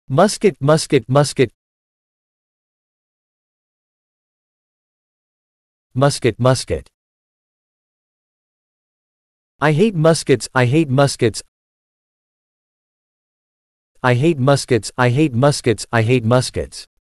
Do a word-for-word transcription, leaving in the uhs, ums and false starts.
musket, musket, musket, musket, musket. I hate muskets, I hate muskets. I hate muskets, I hate muskets, I hate muskets.